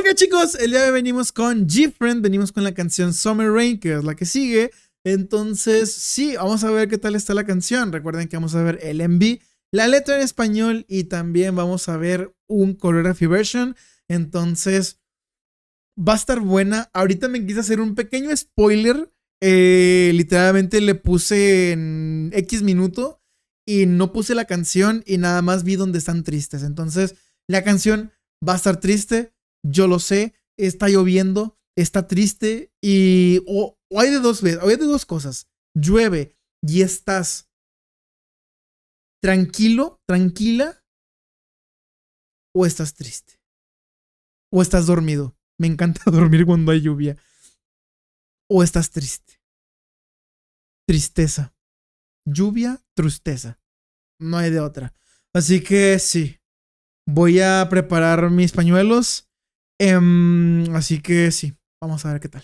Ok, chicos, el día de hoy venimos con GFriend, venimos con la canción Summer Rain, que es la que sigue. Entonces, sí, vamos a ver qué tal está la canción. Recuerden que vamos a ver el MV, la letra en español y también vamos a ver un choreography version. Entonces, va a estar buena. Ahorita me quise hacer un pequeño spoiler. Literalmente le puse en X minuto y no puse la canción y nada más vi donde están tristes. Entonces, la canción va a estar triste. Yo lo sé, está lloviendo, está triste y o hay de dos cosas. Llueve y estás tranquilo, tranquila, o estás triste. O estás dormido. Me encanta dormir cuando hay lluvia. O estás triste. Tristeza. Lluvia, tristeza. No hay de otra. Así que sí. Voy a preparar mis pañuelos. Así que sí, vamos a ver qué tal.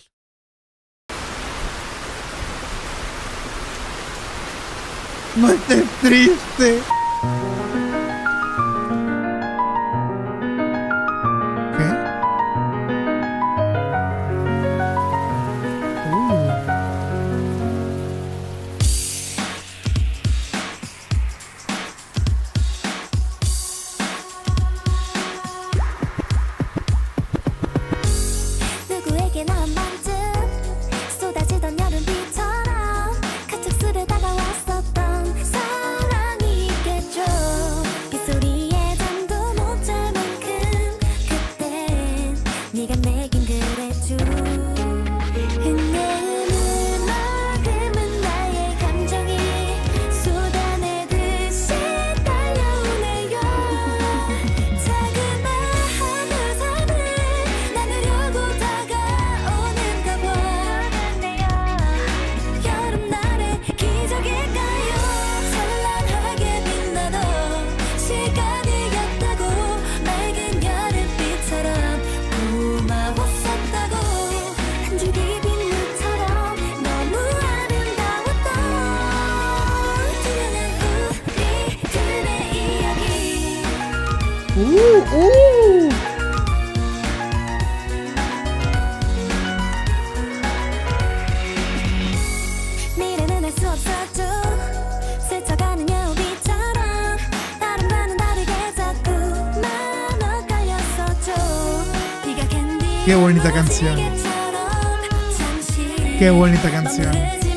No estés triste. ¿Qué? Qué bonita canción. Qué bonita canción.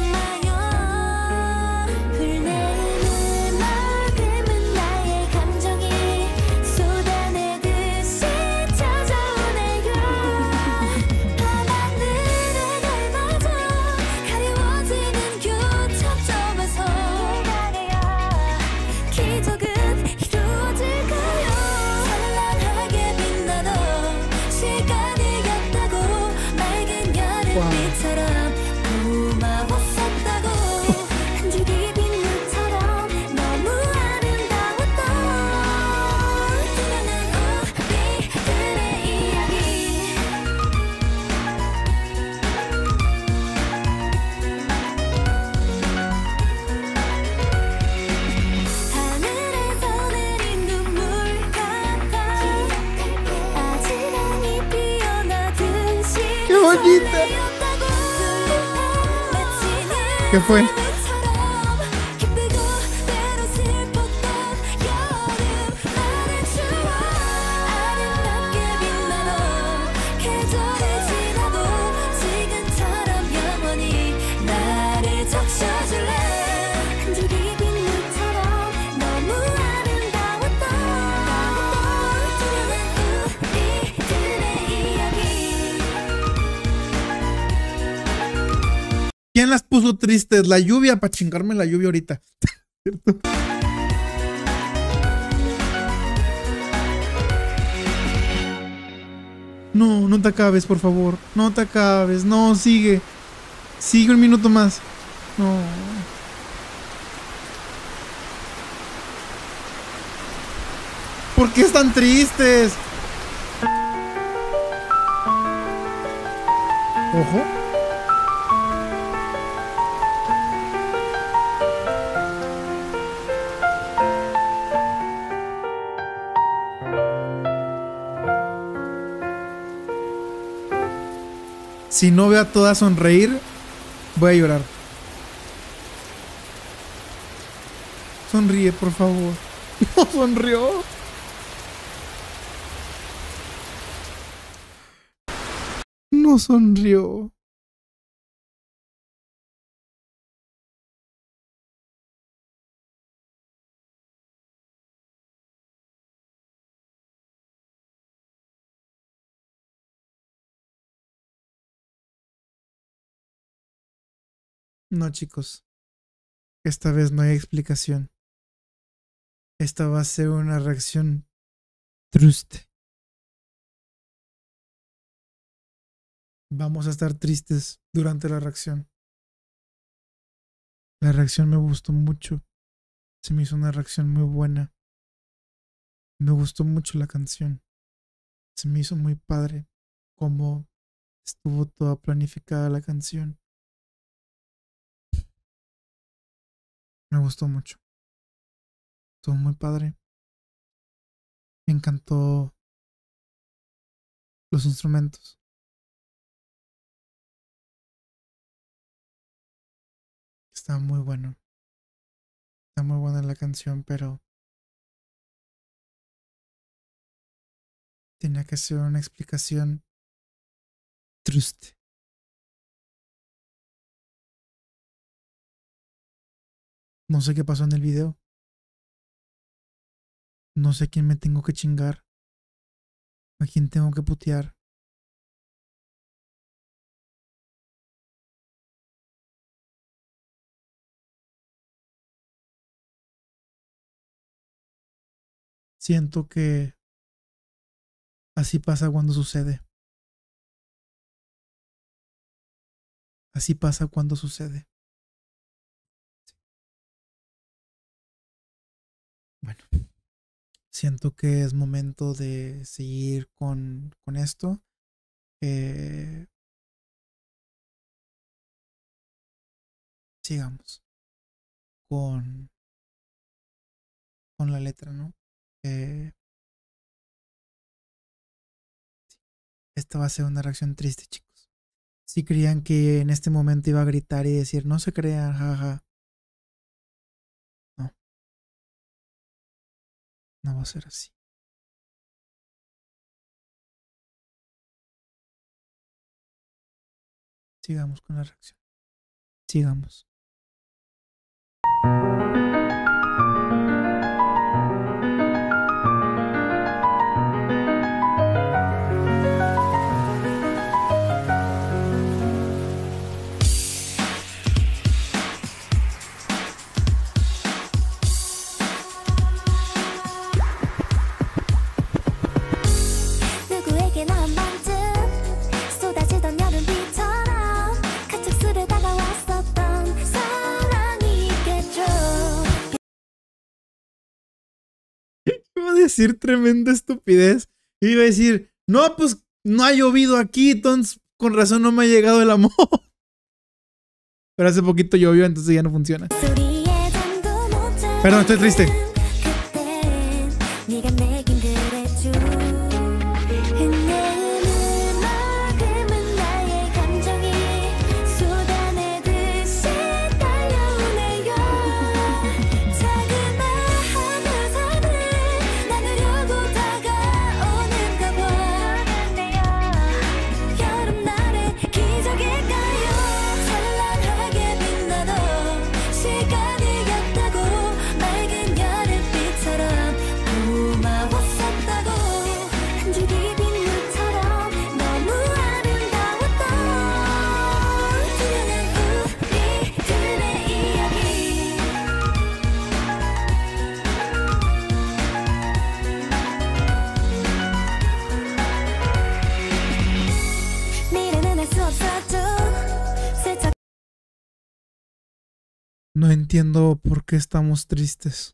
¡Qué bonita! ¿Qué fue? ¿Quién las puso tristes? La lluvia, para chingarme la lluvia ahorita. ¿Cierto? No, no te acabes, por favor. No te acabes. No, sigue. Sigue un minuto más. No. ¿Por qué están tristes? Ojo. Si no veo a todas sonreír, voy a llorar. Sonríe, por favor. No sonrió. No sonrió. No, chicos. Esta vez no hay explicación. Esta va a ser una reacción triste. Vamos a estar tristes durante la reacción. La reacción me gustó mucho. Se me hizo una reacción muy buena. Me gustó mucho la canción. Se me hizo muy padre cómo estuvo toda planificada la canción. Me gustó mucho. Estuvo muy padre. Me encantó los instrumentos. Está muy bueno. Está muy buena la canción, pero tenía que ser una explicación triste. No sé qué pasó en el video. No sé a quién me tengo que chingar. A quién tengo que putear. Siento que así pasa cuando sucede. Así pasa cuando sucede. Bueno, siento que es momento de seguir con esto. Sigamos con la letra, ¿no? Esta va a ser una reacción triste, chicos. Si creían que en este momento iba a gritar y decir, no se crean, jaja. No. No va a ser así. Sigamos con la reacción. Sigamos. Iba a decir tremenda estupidez. Iba a decir, no, pues no ha llovido aquí, entonces con razón no me ha llegado el amor. Pero hace poquito llovió, entonces ya no funciona. Perdón, estoy triste. No entiendo por qué estamos tristes.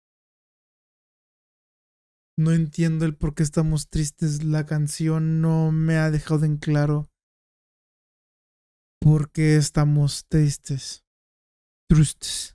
No entiendo el por qué estamos tristes. La canción no me ha dejado en claro por qué estamos tristes. Tristes.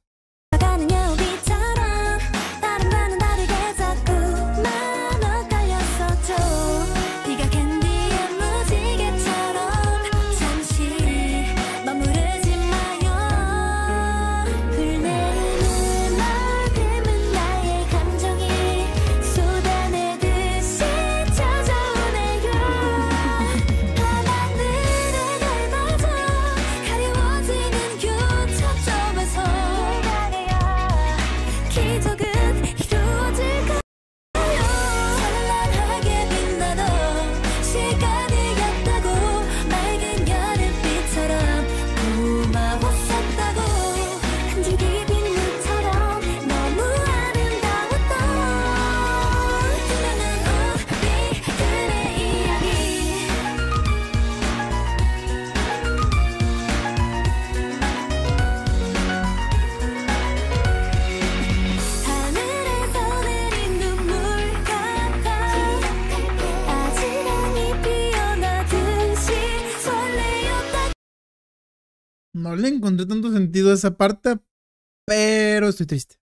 No le encontré tanto sentido a esa parte, pero estoy triste.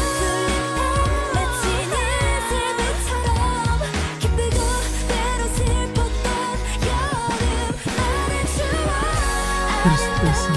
Tristeza.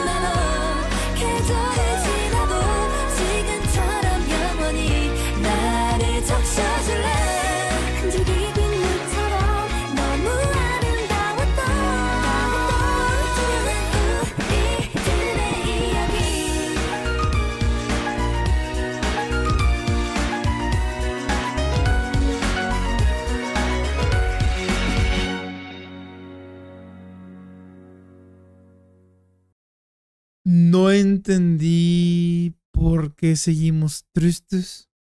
No entendí por qué seguimos tristes,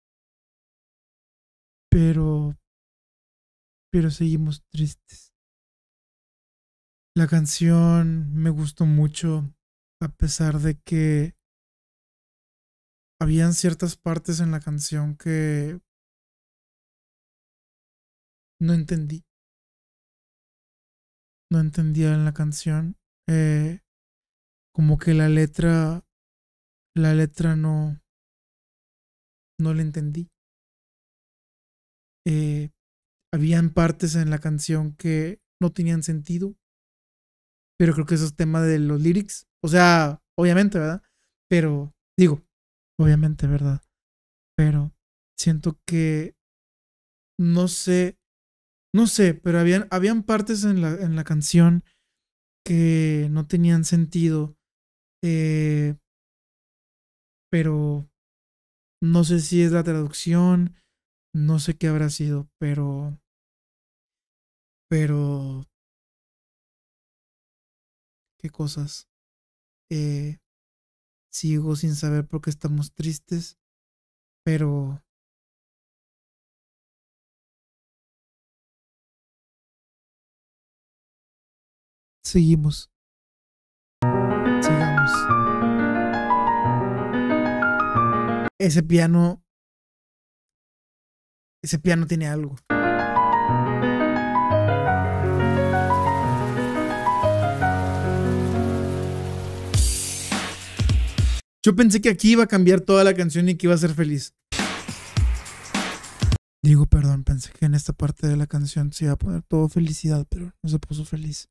pero seguimos tristes. La canción me gustó mucho, a pesar de que habían ciertas partes en la canción que no entendí. No entendía en la canción. Como que la letra no la entendí. Habían partes en la canción que no tenían sentido, pero creo que eso es tema de los lyrics. O sea, obviamente, ¿verdad? Pero, digo, obviamente, ¿verdad? Pero siento que, no sé, pero habían partes en la canción que no tenían sentido. Pero no sé si es la traducción, no sé qué habrá sido, pero, qué cosas. Eh, Sigo sin saber por qué estamos tristes, pero seguimos, sigamos. Ese piano tiene algo. Yo pensé que aquí iba a cambiar toda la canción y que iba a ser feliz. Digo, perdón, pensé que en esta parte de la canción se iba a poner todo felicidad, pero no se puso feliz.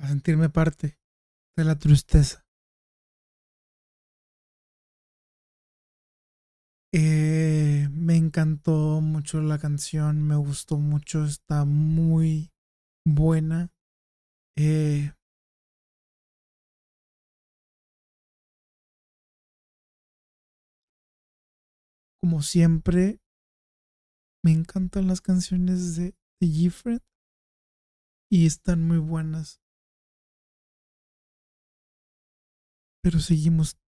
a sentirme parte de la tristeza. Me encantó mucho la canción, me gustó mucho, está muy buena. Eh, Como siempre, me encantan las canciones de Gfriend y están muy buenas. Pero seguimos